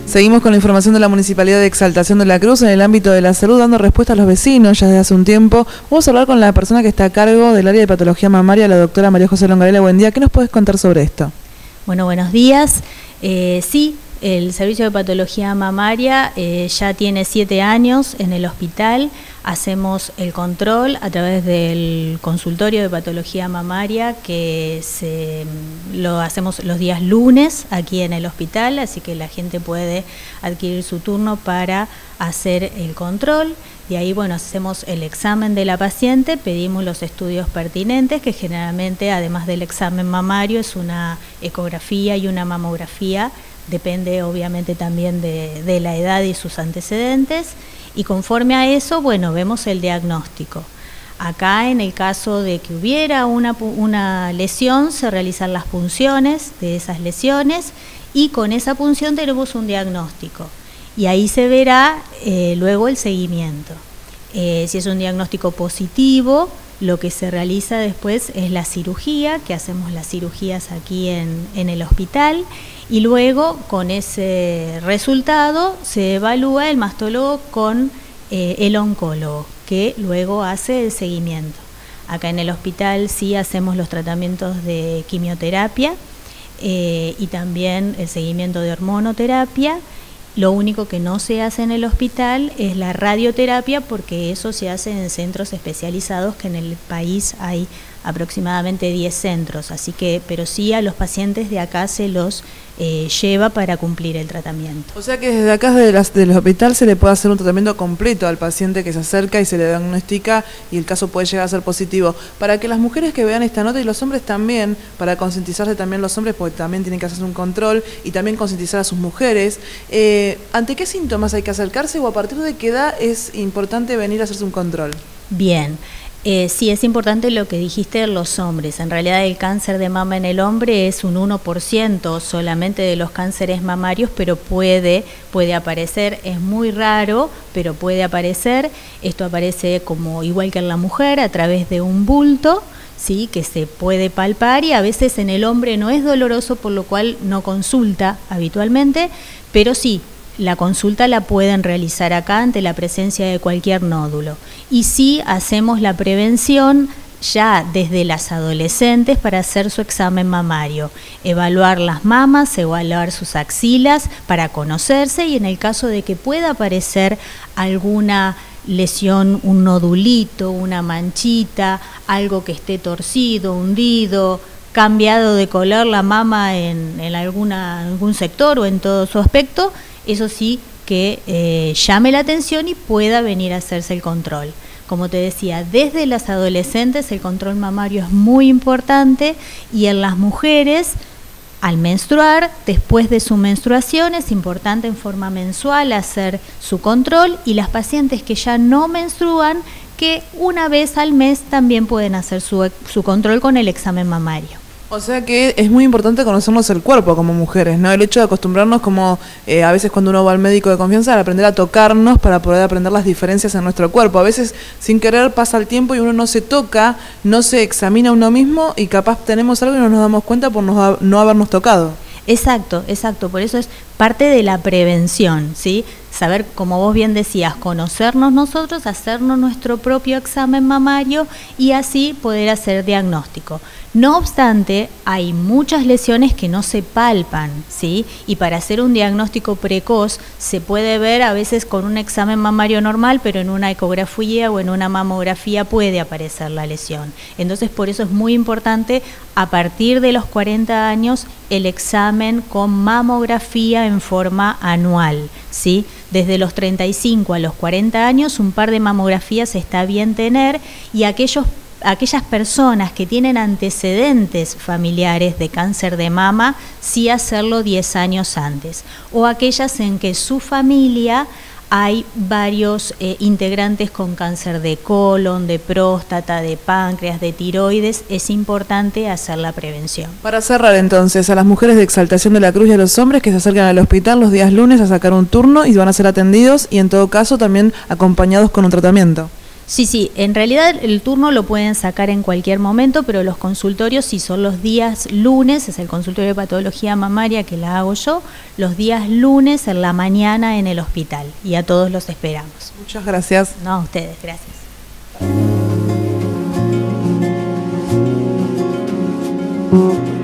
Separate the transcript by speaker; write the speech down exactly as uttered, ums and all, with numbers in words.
Speaker 1: Seguimos con la información de la Municipalidad de Exaltación de la Cruz en el ámbito de la salud, dando respuesta a los vecinos ya desde hace un tiempo. Vamos a hablar con la persona que está a cargo del área de patología mamaria, la doctora María José Longarela. Buen día, ¿qué nos puedes contar sobre esto?
Speaker 2: Bueno, buenos días. Eh, sí, el servicio de patología mamaria eh, ya tiene siete años en el hospital. Hacemos el control a través del consultorio de patología mamaria que se, lo hacemos los días lunes aquí en el hospital, así que la gente puede adquirir su turno para hacer el control. De ahí, bueno, hacemos el examen de la paciente, pedimos los estudios pertinentes, que generalmente, además del examen mamario, es una ecografía y una mamografía. Depende obviamente también de, de la edad y sus antecedentes, y conforme a eso, bueno, vemos el diagnóstico. Acá, en el caso de que hubiera una, una lesión, se realizan las punciones de esas lesiones y con esa punción tenemos un diagnóstico. Y ahí se verá eh, luego el seguimiento. Eh, si es un diagnóstico positivo, lo que se realiza después es la cirugía, que hacemos las cirugías aquí en, en el hospital, y luego con ese resultado se evalúa el mastólogo con eh, el oncólogo, que luego hace el seguimiento. Acá en el hospital sí hacemos los tratamientos de quimioterapia eh, y también el seguimiento de hormonoterapia. Lo único que no se hace en el hospital es la radioterapia, porque eso se hace en centros especializados, que en el país hay aproximadamente diez centros, así que, pero sí a los pacientes de acá se los eh, lleva para cumplir el tratamiento.
Speaker 1: O sea que desde acá, desde las, del hospital, se le puede hacer un tratamiento completo al paciente que se acerca y se le diagnostica y el caso puede llegar a ser positivo. Para que las mujeres que vean esta nota y los hombres también, para concientizarse también los hombres, porque también tienen que hacerse un control y también concientizar a sus mujeres, eh, ¿ante qué síntomas hay que acercarse o a partir de qué edad es importante venir a hacerse un control?
Speaker 2: Bien. Eh, sí, es importante lo que dijiste de los hombres. En realidad el cáncer de mama en el hombre es un uno por ciento solamente de los cánceres mamarios, pero puede, puede aparecer, es muy raro, pero puede aparecer. Esto aparece como igual que en la mujer, a través de un bulto, ¿sí?, que se puede palpar, y a veces en el hombre no es doloroso, por lo cual no consulta habitualmente, pero sí, la consulta la pueden realizar acá ante la presencia de cualquier nódulo. Y sí hacemos la prevención ya desde las adolescentes para hacer su examen mamario, evaluar las mamas, evaluar sus axilas para conocerse, y en el caso de que pueda aparecer alguna lesión, un nodulito, una manchita, algo que esté torcido, hundido, cambiado de color la mama en, en alguna, algún sector o en todo su aspecto, eso sí que eh, llame la atención y pueda venir a hacerse el control. Como te decía, desde las adolescentes el control mamario es muy importante, y en las mujeres, al menstruar, después de su menstruación, es importante en forma mensual hacer su control, y las pacientes que ya no menstruan, que una vez al mes también pueden hacer su, su control con el examen mamario.
Speaker 1: O sea que es muy importante conocernos el cuerpo como mujeres, ¿no? El hecho de acostumbrarnos, como eh, a veces cuando uno va al médico de confianza, a aprender a tocarnos para poder aprender las diferencias en nuestro cuerpo. A veces sin querer pasa el tiempo y uno no se toca, no se examina a uno mismo, y capaz tenemos algo y no nos damos cuenta por no, no habernos tocado.
Speaker 2: Exacto, exacto, por eso es parte de la prevención, ¿sí? Saber, como vos bien decías, conocernos nosotros, hacernos nuestro propio examen mamario y así poder hacer diagnóstico. No obstante, hay muchas lesiones que no se palpan, ¿sí? Y para hacer un diagnóstico precoz se puede ver a veces con un examen mamario normal, pero en una ecografía o en una mamografía puede aparecer la lesión. Entonces, por eso es muy importante, a partir de los cuarenta años, el examen con mamografía en forma anual, ¿sí? Desde los treinta y cinco a los cuarenta años, un par de mamografías está bien tener, y aquellos aquellas personas que tienen antecedentes familiares de cáncer de mama, sí hacerlo diez años antes, o aquellas en que su familia hay varios eh, integrantes con cáncer de colon, de próstata, de páncreas, de tiroides, es importante hacer la prevención.
Speaker 1: Para cerrar entonces, a las mujeres de Exaltación de la Cruz y a los hombres que se acercan al hospital los días lunes a sacar un turno y van a ser atendidos, y en todo caso también acompañados con un tratamiento.
Speaker 2: Sí, sí, en realidad el turno lo pueden sacar en cualquier momento, pero los consultorios sí son los días lunes, es el consultorio de patología mamaria que la hago yo, los días lunes en la mañana en el hospital, y a todos los esperamos.
Speaker 1: Muchas gracias.
Speaker 2: No, a ustedes, gracias.
Speaker 3: Thank you.